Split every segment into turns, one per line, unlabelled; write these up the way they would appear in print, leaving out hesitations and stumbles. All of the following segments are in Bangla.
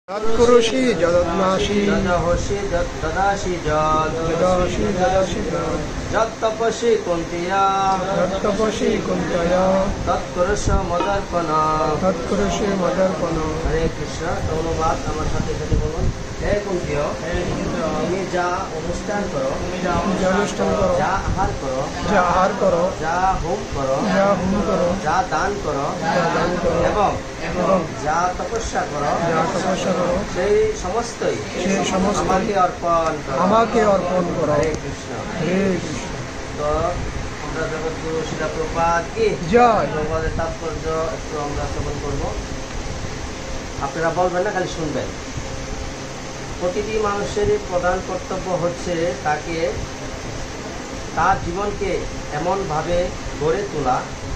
তৎকুরুষি যদনাশি
যদহসি দদাসি
যদাশি যদাশি
যত্তপসি কুন্তিয়া
যত্তপসি কুন্তয়া
তৎকুরুষ মদর্পণ।
তৎকুরুষি মদর্পণ।
হরে কৃষ্ণ। ধন্যবাদ। আমার সাথে সাথে বলুন, হে কুন্তীয়, তুমি যা অনুষ্ঠান করো,
যা অনুষ্ঠান করো,
যা আহার করো,
যা আহার করো,
যা হোম করো,
যা হোম করো,
যা দান করো,
যা দান করো,
এবং
এবং
যা তপস্যা করো,
যা তপস্যা করো,
সেই সমস্তই
সেই সমস্ত
আমাকে অর্পণ করো।
আমাকে অর্পণ করো।
হরে কৃষ্ণ।
হে কৃষ্ণ।
তো আমরা জগৎগুরু শিলা প্রপাত কি
জয়।
প্রপাতের তাৎপর্য একটু আমরা শ্রবণ করবো। আপনারা বলবেন না, খালি শুনবেন। প্রতিটি মানুষেরই প্রধান কর্তব্য হচ্ছে তাকে তার জীবনকে এমনভাবে গড়ে তোলা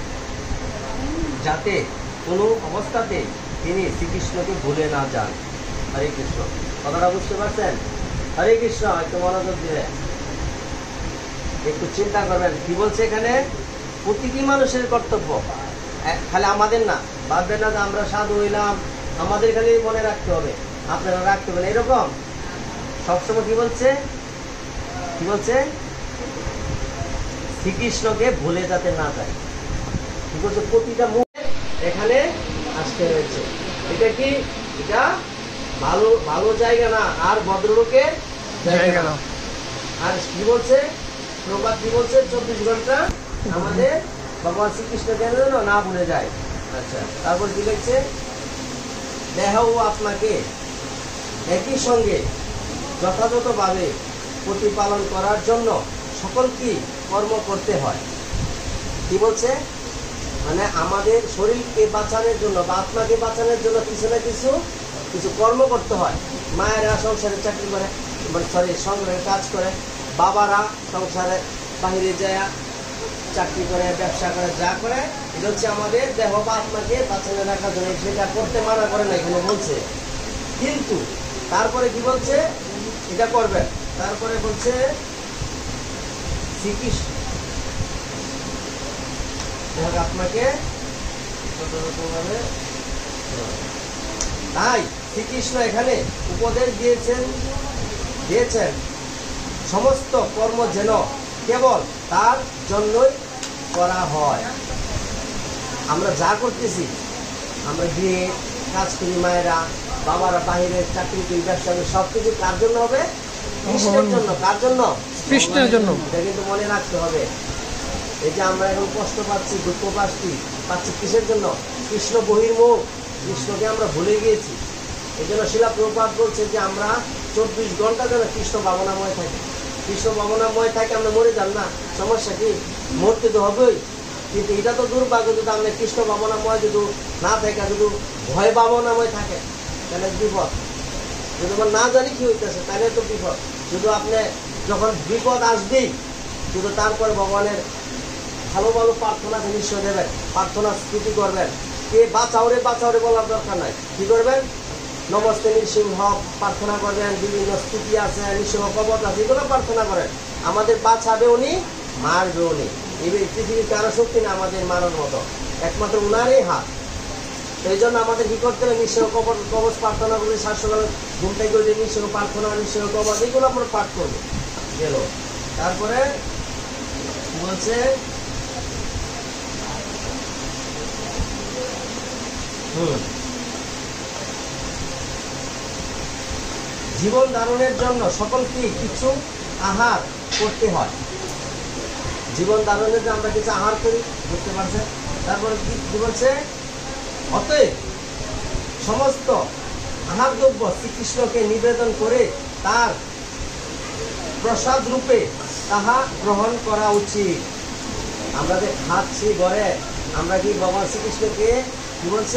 যাতে কোনো অবস্থাতে তিনি শ্রীকৃষ্ণকে ভুলে না যান। হরে কৃষ্ণ। কথাটা বুঝতে পারছেন? হরে কৃষ্ণ। একটু মনোযোগ দিবেন, একটু চিন্তা করবেন কি বলছে এখানে। প্রতিটি মানুষের কর্তব্য, খালি আমাদের না। ভাববেন না যে আমরা সাধু হইলাম, আমাদের খালি মনে রাখতে হবে, আপনারা রাখতে হবে না, এরকম সবসময়। কি বলছে? কি বলছে? শ্রীকৃষ্ণকে ভুলে যাতে না যায়। কি বলছে? প্রতিটা মুখ এখানে আসতে হয়েছে। এটা কি? এটা ভালো ভালো জায়গা না, আর ভদ্রলোকের জায়গা না। আর কি বলছে প্রবাদ? কি বলছে? 24 ঘন্টা আমাদের ভগবান শ্রীকৃষ্ণ যেন না ভুলে যায়। আচ্ছা, তারপর কি লিখছে? দেহ ও আত্মাকে একই সঙ্গে যথাযথভাবে প্রতিপালন করার জন্য সকল কি কর্ম করতে হয়। কি বলছে? মানে আমাদের শরীরকে বাঁচানোর জন্য বা আত্মাকে বাঁচানোর জন্য কিছু না কিছু কিছু কর্ম করতে হয়। মায়েরা সংসারে চাকরি করে, সংসারে কাজ করে, বাবারা সংসারে বাহিরে যায় চাকরি করে, ব্যবসা করে, যা করে, এটা হচ্ছে আমাদের দেহ বা আত্মাকে বাঁচানো রাখার জন্য। সেটা করতে মানা করে না এখানে বলছে, কিন্তু তারপরে কি বলছে? এটা করবে। তারপরে বলছে শ্রীকৃষ্ণ আত্মাকে যথাযথভাবে। তাই শ্রীকৃষ্ণ এখানে উপদেশ দিয়েছেন সমস্ত কর্ম যেন কেবল তার জন্যই করা হয়। আমরা যা করতেছি, আমরা গিয়ে কাজ করি, মায়েরা বাবারা বাহিরে চাকরি করি, ব্যবসা করি, সবকিছু কার জন্য হবে? কৃষ্ণের জন্য। কার জন্য?
কৃষ্ণের জন্য।
এটা কিন্তু মনে রাখতে হবে। এই যে আমরা এখন কষ্ট পাচ্ছি, দুঃখ পাচ্ছি কিসের জন্য? কৃষ্ণ বহির্মুখ, কৃষ্ণকে আমরা ভুলে গিয়েছি। এই জন্য শিলা প্রভুপাদ বলছে যে আমরা 24 ঘন্টা যেন কৃষ্ণ ভাবনাময় থাকি। কৃষ্ণ ভাবনাময় থাকে, আমরা মরে যান না, সমস্যা কি? মরতে তো হবেই, কিন্তু এটা তো দুর্ভাগ্য যদি আমরা কৃষ্ণ ভাবনাময় যদি না থাকে, যদি ভয় ভাবনাময় থাকে, তাহলে বিপদ। যদি আমরা না জানি কি হইতেছে, তাহলে তো বিপদ। শুধু আপনি যখন বিপদ আসবেই, শুধু তারপরে ভগবানের ভালো ভালো প্রার্থনা নিশ্চয় দেবেন, প্রার্থনা স্তুতি করবেন। কে বাঁচাওরে বাঁচাওরে বলার দরকার নাই। কি করবেন? নমস্তে নৃসিংহ প্রার্থনা করবেন, বিভিন্ন স্তুতি আছে, নৃসিংহ কবচ আছে, এগুলো প্রার্থনা করেন। আমাদের বাঁচাবে উনি, মারবে উনি। এই পৃথিবীর কারো শক্তি না আমাদের মারার মতো, একমাত্র উনারই হাত। এই জন্য আমাদের কি করতে হবে? নৃসিংহ কবচ প্রার্থনা করি, শাশ্বকালে ঘুম থেকে করে নৃসিংহ প্রার্থনা, নৃসিংহ কবচ, এগুলো আমরা পাঠ করবো। গেল। তারপরে বলছে জীবন ধারণের জন্য সকলকে কিছু আহার করতে হয়। জীবন ধারণের জন্য আমরা কিছু আহার করি, বুঝতে পারছেন? তারপরে কি বলছে? অতএব সমস্ত আহার দ্রব্য শ্রীকৃষ্ণকে নিবেদন করে তার প্রসাদ রূপে তাহা গ্রহণ করা উচিত। আমরা যে খাচ্ছি ঘরে, আমরা কি ভগবান শ্রীকৃষ্ণকে কি বলছে?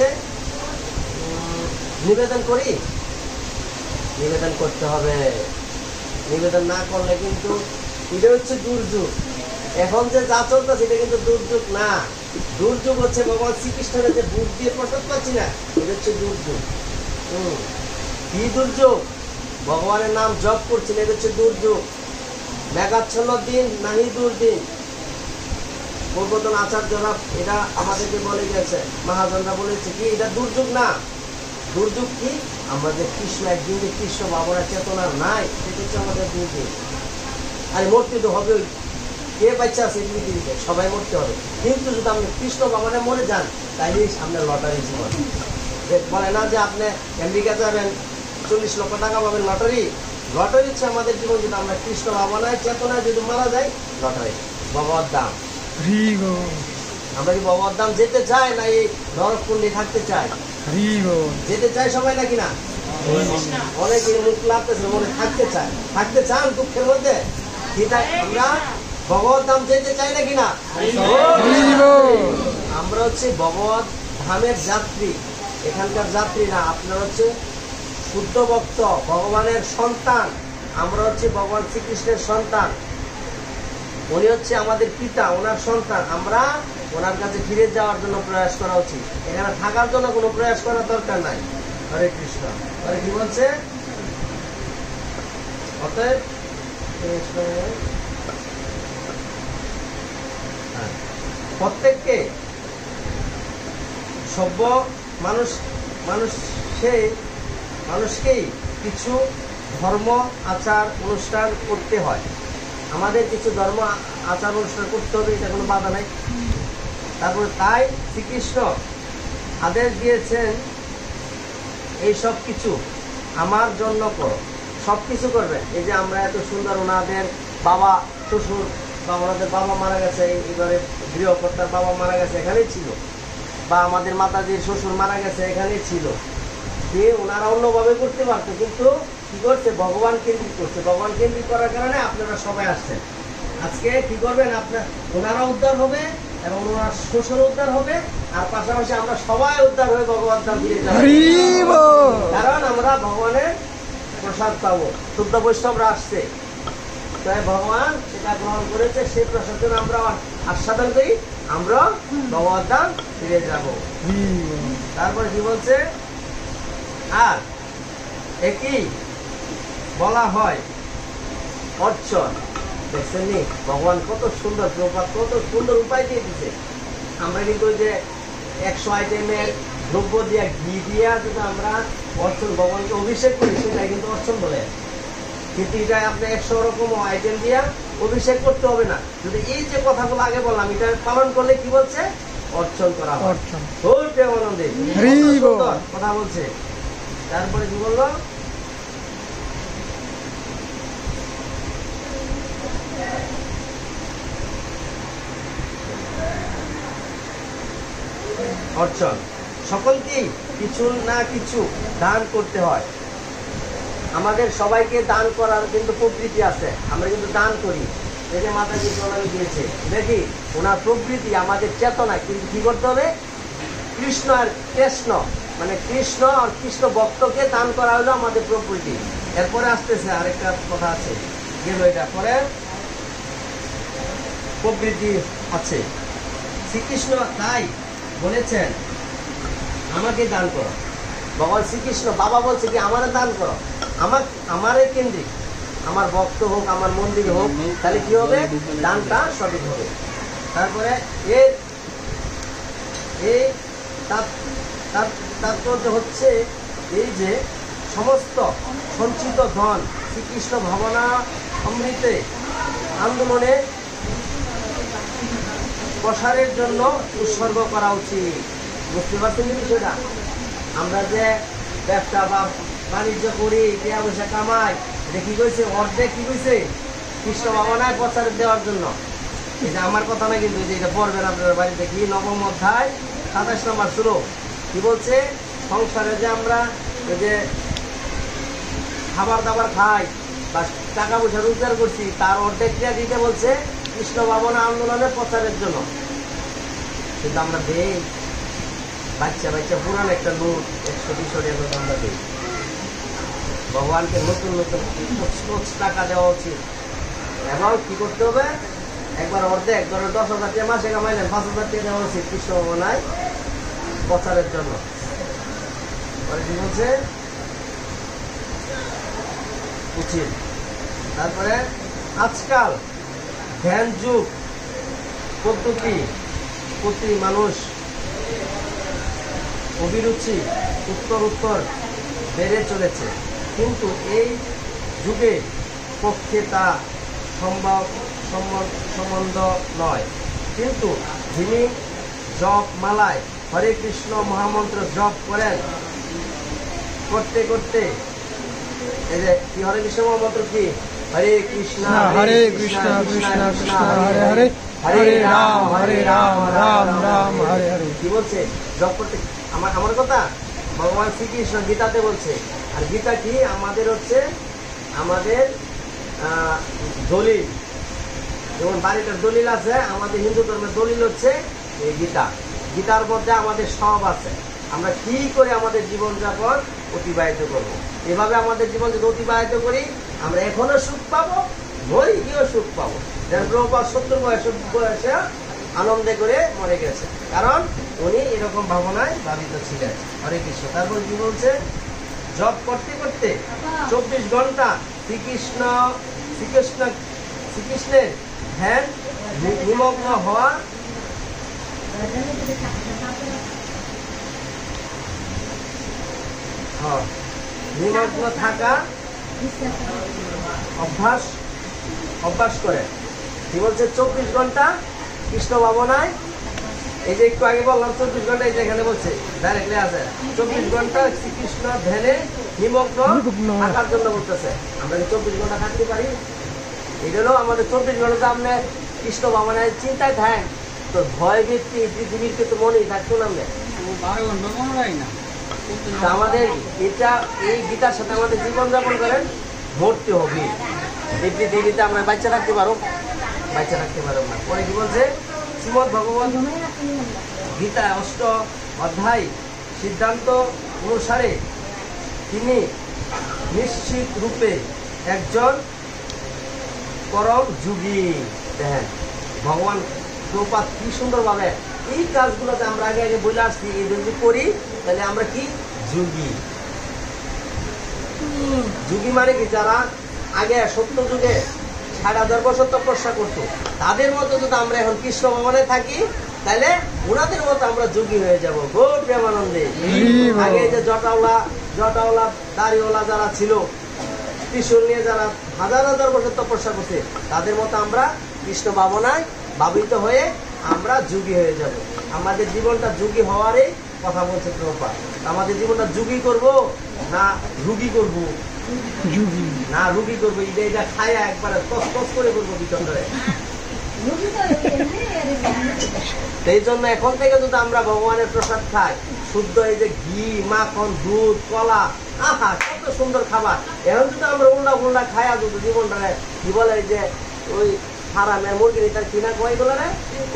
নিবেদন করি। নিবেদন করতে হবে। নিবেদন না করলে কিন্তু এটা হচ্ছে দুর্যোগ। এখন যে যা চলতেছে এটা কিন্তু দুর্যোগ না। দুর্যোগ হচ্ছে ভগবান শ্রীকৃষ্ণের যে বুদ্ধ দিয়ে প্রসাদ পাচ্ছি না, এটা হচ্ছে দুর্যোগ। কি দুর্যোগ? ভগবানের নাম জপ করছি না, এটা হচ্ছে দুর্যোগ। মেঘাচ্ছন্ন দিন নাহি দুর্দিন। পূর্বতন আচার্যরা এটা আমাদেরকে বলে গেছে, মহাজনরা বলেছে কি এটা দুর্যোগ না। দুর্যোগ কি? আমাদের কৃষ্ণ একদিন যে কৃষ্ণ ভাবনা চেতনা নাই, সেটা হচ্ছে আমাদের দুর্যোগ। আর মরতে তো হবে, কে বাচ্চা আছে পৃথিবীতে, সবাই মরতে হবে। কিন্তু যদি আপনি কৃষ্ণ ভাবনায় মরে যান, তাইলেই সামনে লটারি জীবন। বলে না যে আপনি আমেরিকা যাবেন 40 লক্ষ টাকা পাবেন, লটারি। লটারি হচ্ছে আমাদের জীবন। যদি আমরা কৃষ্ণ ভাবনায় চেতনায় যদি মারা যাই, লটারি, ভগবত ধাম। আমরা কি ভগবত ধাম যেতে চাই, না এই নরক কুণ্ডে থাকতে চাই? যেতে চাই সবাই নাকি না? অনেকে মুখ লাগতেছে, মনে থাকতে চায়। থাকতে চান দুঃখের মধ্যে? আমরা ভগবত ধাম যেতে চাই নাকি না? আমরা হচ্ছে ভগবত ধামের যাত্রী, এখানকার যাত্রী না। আপনার হচ্ছে শুদ্ধ ভক্ত, ভগবানের সন্তান। আমরা হচ্ছে ভগবান শ্রীকৃষ্ণের সন্তান। উনি হচ্ছে আমাদের পিতা, ওনার সন্তান। আমরা ওনার কাছে ফিরে যাওয়ার জন্য প্রয়াস করা উচিত। এখানে থাকার জন্য কোনো প্রয়াস করার দরকার নাই। হরে কৃষ্ণ। হরে কি বলছে? অতএব প্রত্যেককে সভ্য মানুষকেই কিছু ধর্ম আচার অনুষ্ঠান করতে হয়। আমাদের কিছু ধর্ম আচার অনুষ্ঠান করতে হবে, এটা কোনো বাধা নাই। তারপরে তাই শ্রীকৃষ্ণ আদেশ দিয়েছেন, এই সব কিছু আমার জন্য করো। সব কিছু করবে। এই যে আমরা এত সুন্দর, ওনাদের বাবা শ্বশুর বা ওনাদের বাবা মারা গেছে, এবারে গৃহকর্তার বাবা মারা গেছে, এখানেই ছিল। বা আমাদের মাতাজির শ্বশুর মারা গেছে, এখানেই ছিল। যে ওনারা অন্যভাবে করতে পারতো, কিন্তু কি করছে? ভগবান কেন্দ্রিক করছে। ভগবান কেন্দ্রিক করার কারণে আপনারা সবাই আসছেন। আজকে কি করবেন? আপনার ওনারা উদ্ধার হবে এবং ওনার শ্বশুর উদ্ধার হবে, আর পাশাপাশি আমরা সবাই উদ্ধার হয়ে ভগবান ধাম ফিরে যাব। কারণ আমরা ভগবানের প্রসাদ পাবো। শুদ্ধ বৈষ্ণবরা আসছে, তাই ভগবান সেটা গ্রহণ করেছে। সেই প্রসাদ আমরা আস্বাদন করি, আমরা ভগবান ধাম ফিরে যাব। তারপরে কি বলছে? আর একই বলা হয় অর্চন। দেখছেন নি ভগবান কত সুন্দর, কত সুন্দর উপায় দিয়ে দিচ্ছে। আমরা কিন্তু ওই যে 100 আইটেমের দ্রব্য দিয়া, ঘি দিয়া যদি আমরা অর্চন, ভগবানকে অভিষেক করি, সেটাই কিন্তু অর্চন বলে। কিন্তু এটা আপনি 100 রকম আইটেম দিয়া অভিষেক করতে হবে না। যদি এই যে কথাগুলো আগে বললাম, এটা পালন করলে কি বলছে? অর্চন করা হয়। কথা বলছে। তারপরে কি বললো? অর্চন সকলকেই কিছু না কিছু দান করতে হয়। আমাদের সবাইকে দান করার কিন্তু প্রবৃত্তি আছে, আমরা কিন্তু দান করি। এই যে মাতাজি প্রণামী দিয়েছে, দেখি ওনার প্রবৃত্তি আমাদের চেতনা। কিন্তু কি করতে হবে? কৃষ্ণ আর কৃষ্ণ, মানে কৃষ্ণ আর কৃষ্ণ ভক্তকে দান করা হলো আমাদের প্রবৃত্তি। এরপরে আসতেছে আরেকটা কথা আছে, গেল এটা পরে প্রবৃত্তি আছে। শ্রীকৃষ্ণ তাই বলেছেন আমাকে দান করো। ভগবান শ্রীকৃষ্ণ বাবা বলছে কি আমারে দান করো, আমারে কেন্দ্রিক, আমার ভক্ত হোক, আমার মন্দির হোক, তাহলে কি হবে? দানটা সঠিক হবে। তারপরে এই তাৎপর্য হচ্ছে এই যে সমস্ত সঞ্চিত ধন শ্রীকৃষ্ণ ভাবনা অমৃতে আন্দোলনে প্রসারের জন্য উৎসর্গ করা উচিত। বুঝতে পারছেন বিষয়টা? আমরা যে ব্যবসা বা বাণিজ্য করি, টাকা পয়সা কামাই, এটা কি কইছে? অর্ধেক কি কইছে? কৃষ্ণ ভাবনায় প্রচার দেওয়ার জন্য। এই যে আমার কথা না, কিন্তু এটা পড়বেন আপনার বাড়িতে। কি 9ম অধ্যায় 27 নম্বর শ্লোক কি বলছে? সংসারে যে আমরা এই যে খাবার দাবার খাই বা টাকা পয়সা রোজগার করছি, তার অর্ধেকটা দিতে বলছে কৃষ্ণ ভাবনা আন্দোলনের প্রচারের জন্য। কিন্তু আমরা দেই বাচ্চা পুরান একটা নোট 100-200 টাকা আমরা দিই। ভগবানকে নতুন নতুন টাকা দেওয়া উচিত। এবং কি করতে হবে? একবার অর্ধেক, ধরো 10,000 টাকা মাসে কামাইলেন, 5,000 টাকা দেওয়া উচিত কৃষ্ণ ভাবনায় প্রচারের জন্য। কি বলছে? উচিত। তারপরে আজকাল ধ্যান যুগ পদ্ধতি প্রতি মানুষ অভিরুচি উত্তর উত্তর বেড়ে চলেছে, কিন্তু এই যুগে পক্ষে তা সম্বন্ধ নয়। কিন্তু যিনি জপ মালায় হরে কৃষ্ণ মহামন্ত্র জপ করেন, করতে করতে এই যে কি হরে কৃষ্ণ মহামন্ত্র কি হরে কৃষ্ণ
হরে কৃষ্ণ কৃষ্ণ কৃষ্ণ হরে হরে হরে রাম রাম রাম হরে হরে।
কি বলছে জপ করতে? আমার কথা ভগবান শ্রীকৃষ্ণ গীতাতে বলছে। আর গীতা কি আমাদের হচ্ছে আমাদের দলিল, যেমন বাড়িটার দলিল আছে, আমাদের হিন্দু ধর্মের দলিল হচ্ছে এই গীতা। গীতার মধ্যে আমাদের সব আছে, আমরা কি করে আমাদের জীবনযাপন অতিবাহিত করব। এভাবে আমাদের জীবন যদি অতিবাহিত করি, আমরা এখনো সুখ পাবো, মরি গিয়েও সুখ পাবো। যেন প্রভুপাদ 70 বয়সে আনন্দে করে মরে গেছে, কারণ উনি এরকম ভাবনায় ভাবিত ছিলেন। হরে কৃষ্ণ। তারপর কি বলছে? জপ করতে করতে 24 ঘন্টা শ্রীকৃষ্ণের ধ্যান নিমগ্ন হওয়া নিমগ্ন থাকা অভ্যাস করে। কি বলছে? 24 ঘন্টা কৃষ্ণ ভাবনায়, এই যে একটু আগে বললাম 24 ঘন্টা, এই যে এখানে বলছে ডাইরেক্টলি আছে 24 ঘন্টা শ্রীকৃষ্ণ ধ্যানে নিমগ্ন থাকার জন্য বলতেছে। আমরা কি 24 ঘন্টা থাকতে পারি? এই জন্য আমাদের 24 ঘন্টা আপনি কৃষ্ণ ভাবনায় চিন্তায় থাকেন, তো ভয় ভীতি পৃথিবীর কিন্তু মনেই থাকতো না। আমাদের এটা এই গীতার সাথে আমাদের জীবনযাপন করেন, মরতে হবে। এই পৃথিবীতে আমরা বাচ্চা রাখতে পারো না। পরে কি বলছে? শ্রীমদ্ ভগবত গীতা 8 অধ্যায় সিদ্ধান্ত অনুসারে তিনি নিশ্চিত রূপে একজন পরম যোগী। দেখেন ভগবান প্রভুপাদ কি সুন্দরভাবে এই কাজগুলোতে আমরা আগে বলে আসছি, এই যদি করি তাহলে আমরা কি যোগী। যোগী মানে কি? যারা আগে সত্য যুগে 6000 বছর তপস্যা করতো, তাদের মতো যদি আমরা এখন কৃষ্ণ ভবনে থাকি, তাহলে ওনাদের মতো আমরা যোগী হয়ে যাব। গৌর প্রেমানন্দে। আগে যে জটাওলা দাড়িওয়ালা যারা ছিল, ত্রিশূল নিয়ে যারা 1000 বছর তপস্যা করছে, তাদের মতো আমরা কৃষ্ণ ভাবনায় ভাবিত হয়ে আমরা যোগী হয়ে যাব। আমাদের জীবনটা যোগী হওয়ারই কথা বলছে প্রভুপাদ। আমাদের জীবনটা যোগী করব না রুগী করব? রুগী করবো। এটা খায়া একবারে কস করে করবো ভিতরে। সেই জন্য এখন থেকে যদি আমরা ভগবানের প্রসাদ খাই, শুদ্ধ এই যে ঘি, মাখন, দুধ, কলা, আহা কত সুন্দর খাবার। এখন যদি আমরা উল্টা খায়া যদি জীবনটা কি বলে যে ওই হারামের মুরগি তার কিনা কয় গুলো রে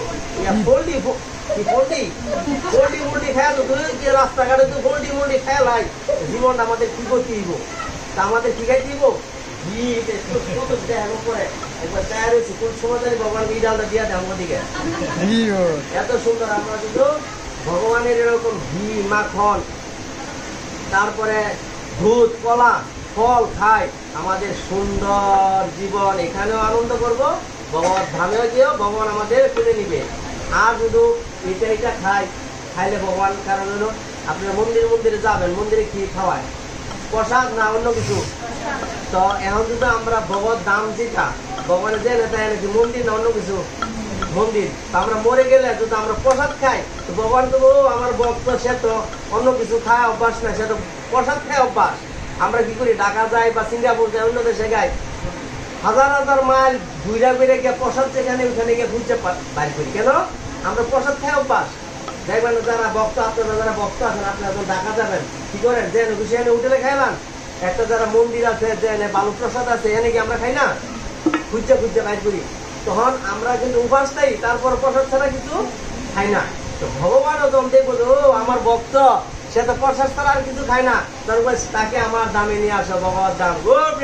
পোল্ট্রি খায়া তো রাস্তাঘাটে তো পোল্ট্রি খায়া লাই, জীবনটা আমাদের কি করতে দিব? তা আমাদের কি খাই দিব? ঘি করে একবার তৈরি হয়েছে, কোন সময় জানি ভগবান ঘি ডালটা দিয়া দেয় আমার দিকে। এত সুন্দর আমরা কিন্তু ভগবানের এরকম ঘি, মাখন, তারপরে দুধ, কলা, ফল খাই, আমাদের সুন্দর জীবন এখানেও আনন্দ করব, ভগবত ধামেও গিয়েও ভগবান আমাদের তুলে নিবে। আর শুধু এটা খাইলে ভগবান, কারণ হলো আপনারা মন্দিরে যাবেন, মন্দিরে কি খাওয়ায়? প্রসাদ না অন্য কিছু? তো এখন যদি আমরা ভগবত দাম যেটা ভগবানের যে তাই নাকি মন্দির না অন্য কিছু? মন্দির। তো আমরা মরে গেলে যদি আমরা প্রসাদ খাই, তো ভগবান তো আমার ভক্ত, সে তো অন্য কিছু খায় অভ্যাস না, সে তো প্রসাদ খায় অভ্যাস। আমরা কি করি? ঢাকা যাই বা সিঙ্গাপুর যাই, অন্য দেশে যাই, 1000 মাইল ঘুরে গিয়ে প্রসাদ যেখানে ওখানে গিয়ে ঘুরতে বাইর করি। কেন? আমরা প্রসাদ খাই অভ্যাস। দেখবেন যারা ভক্ত, আপনারা যারা ভক্ত আছেন, আপনারা যখন ঢাকা যাবেন কি করেন? যে খুশি এনে হোটেলে খাইলাম, একটা যারা মন্দির আছে, যে বালু প্রসাদ আছে, এনে কি আমরা খাই না? খুঁজতে বাইর করি। তখন আমরা কিন্তু উপাসটাই, তারপর প্রসাদ ছাড়া কিছু খাই না। তো ভগবানও যখন দেখবো ও আমার ভক্ত, সে তো প্রসাদ ছাড়া আর কিছু খায় না, তারপর তাকে আমার দামে নিয়ে আসো, ভগবত দাম।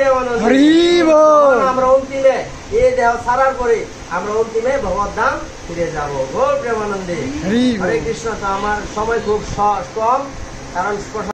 আমরা অন্তিমে এই দেহ ছাড়ার পরে আমরা অন্তিমে ভগবত দাম ফিরে যাবো। গৌর প্রেমানন্দে। হরে কৃষ্ণ। তো আমার সময় খুব কম, কারণ